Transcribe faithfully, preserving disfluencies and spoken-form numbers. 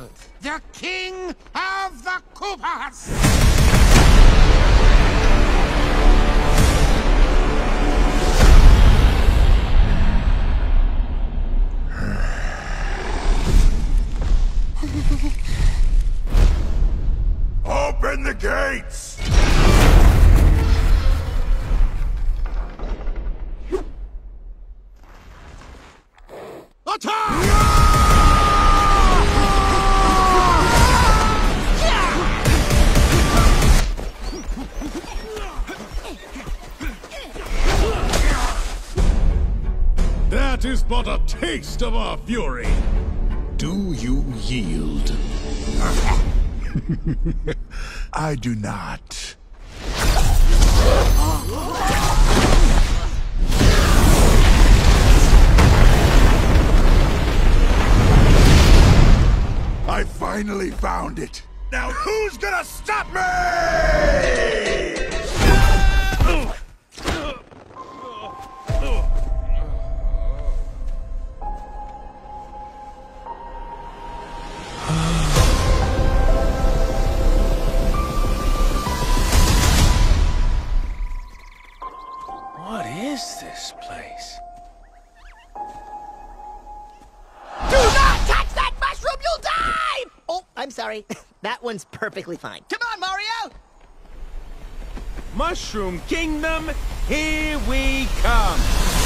The king of the Koopas! Open the gates! Attack! That is but a taste of our fury. Do you yield? I do not. I finally found it. Now who's gonna stop me? What is this place? Do not touch that mushroom, you'll die! Oh, I'm sorry. That one's perfectly fine. Come on, Mario! Mushroom Kingdom, here we come!